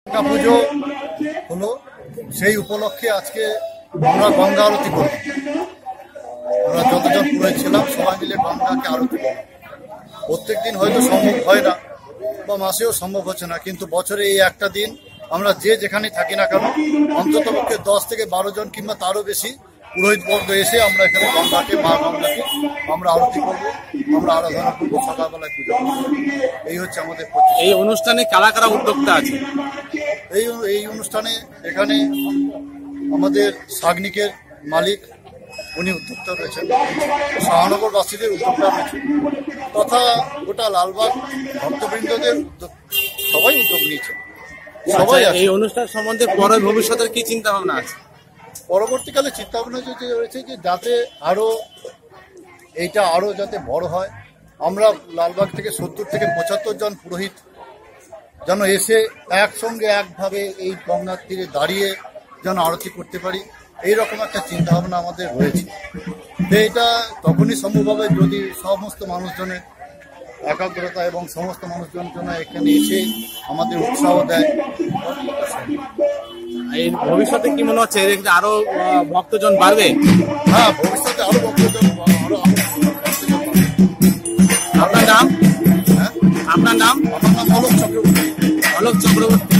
দুর্গা পুজো হলো, সেই উপলক্ষে আজকে আমরা গঙ্গা আরতি করব। আমরা যতজন পুরোহিত ছিলাম সবাই মিলে গঙ্গাকে আরতি করব। প্রত্যেক দিন হয়তো সম্ভব হয় না বা মাসেও সম্ভব হচ্ছে না, কিন্তু বছরে এই একটা দিন আমরা যে যেখানে থাকি না কেন অন্তত পক্ষে 10 থেকে 12 জন কিংবা তারও বেশি পুরোহিতবর্গ এসে আমরা এখানে গঙ্গাকে, মা গঙ্গাকে আমরা আরতি করবো, আমরা আরাধনা করবো, সকালবেলায় পুজো করবো। এই হচ্ছে আমাদের এই অনুষ্ঠানে কারা কারা উদ্যোক্তা আছে? এই অনুষ্ঠানে এখানে আমাদের সাগনিকের মালিক উনি উদ্যোক্তা রয়েছেন, শাহনগরবাসীদের উদ্যোক্তা রয়েছেন, তথা গোটা লালবাগ ভক্তবৃন্দদের সবাই উদ্যোগ নিয়েছে। সবাই এই অনুষ্ঠান সম্বন্ধে পরে ভবিষ্যতের কি চিন্তা ভাবনা আছে? পরবর্তীকালে চিন্তা ভাবনা রয়েছে যে যাতে এইটা আরো যাতে বড় হয়। আমরা লালবাগ থেকে 70 থেকে 75 জন পুরোহিত যেন এসে একসঙ্গে একভাবে এই গঙ্গার তীরে দাঁড়িয়ে যেন আরতি করতে পারি, এইরকম একটা চিন্তা ভাবনা আমাদের রয়েছে। এটা তখনই সম্ভব হবে যদি সমস্ত মানুষজনের একাগ্রতা এবং সমস্ত মানুষজন যেন এখানে এসে আমাদের উৎসাহ দেয়। এই ভবিষ্যতে কি মনে হচ্ছে আরো ভক্তজন বাড়বে? হ্যাঁ, ভবিষ্যতে আরো ভক্তজন আপনার নাম? হ্যাঁ, আপনার নাম? আমার নাম অলোক চক্রবর্তী। অলোক চক্রবর্তী।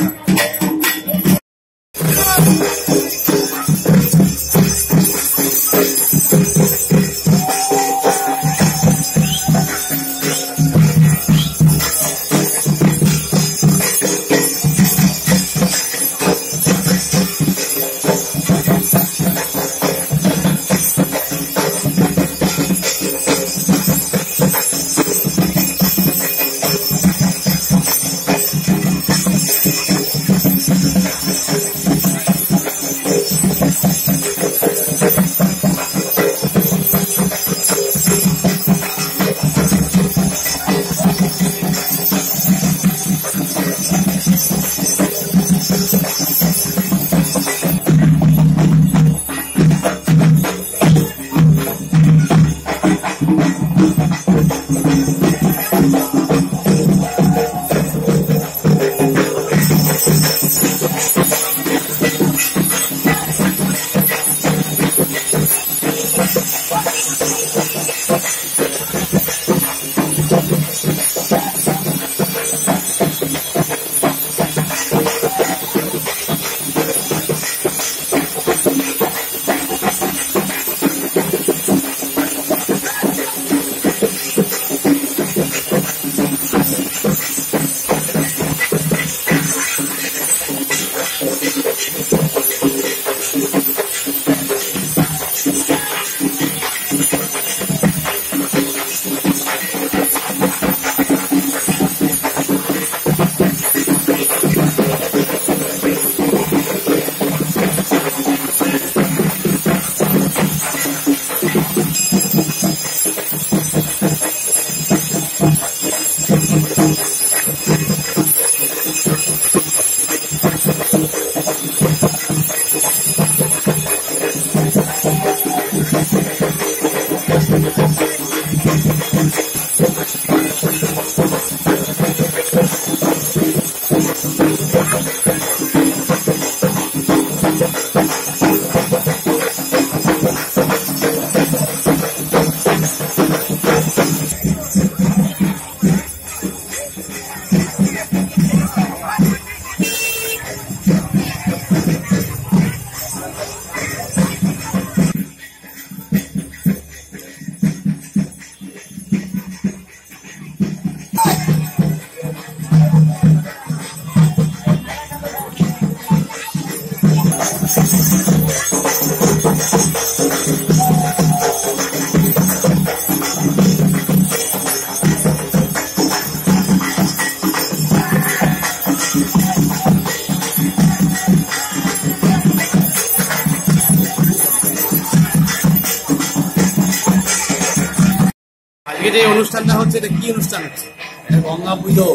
আজকে যে অনুষ্ঠানটা হচ্ছে এটা কি অনুষ্ঠান হচ্ছে? গঙ্গা পুজো,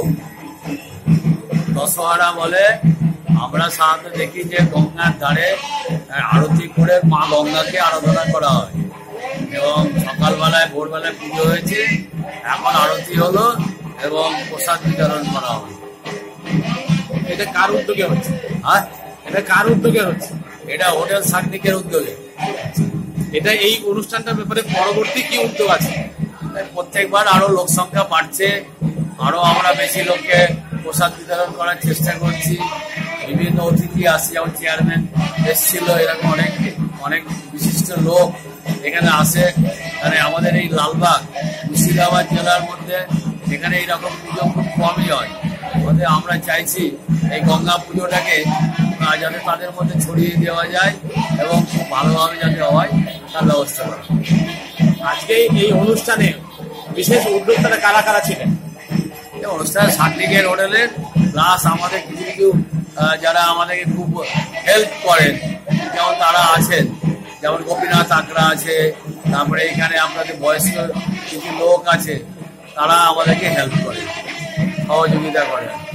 দশহরা বলে। আমরা সাধারণত দেখি যে গঙ্গার ধারে আরতি করে মা গঙ্গাকে আরাধনা করা হয় এবং সকালবেলায় ভোরবেলায় পুজো হয়েছে, এখন আরতি হলো এবং প্রসাদ বিতরণ করা হবে। এটা কার উদ্যোগে হচ্ছে? আর এটা কার উদ্যোগে হচ্ছে? এটা হোটেল সাকনিকের উদ্যোগে। এটা এই অনুষ্ঠানটার ব্যাপারে পরবর্তী কি উদ্যোগ আছে? প্রত্যেকবার আরো লোক সংখ্যা বাড়ছে, আরো আমরা বেশি লোককে প্রসাদ বিতরণ করার চেষ্টা করছি। বিভিন্ন অতিথি আসছে, যেমন চেয়ারম্যান এসেছিল, এরকম অনেক অনেক বিশিষ্ট লোক এখানে আসে। মানে আমাদের এই লালবাগ মুর্শিদাবাদ জেলার মধ্যে এখানে এইরকম পুজো খুব কমই হয়। ওদের আমরা চাইছি এই গঙ্গা পুজোটাকে যাতে তাদের মধ্যে ছড়িয়ে দেওয়া যায় এবং খুব ভালোভাবে যাতে হয় তার ব্যবস্থা করা। আজকে এই অনুষ্ঠানে বিশেষ উদ্যোক্তারা কারা কারা ছিলেন? এই অনুষ্ঠানে সাকনিকের হোটেলের প্লাস আমাদের কিছু কিছু যারা আমাদেরকে খুব হেল্প করেন, যেমন তারা আছেন, যেমন গোপীনাথ আকরা আছে, তারপরে এখানে আপনাদের বয়স্ক কিছু লোক আছে, তারা আমাদেরকে হেল্প করে, সহযোগিতা করে।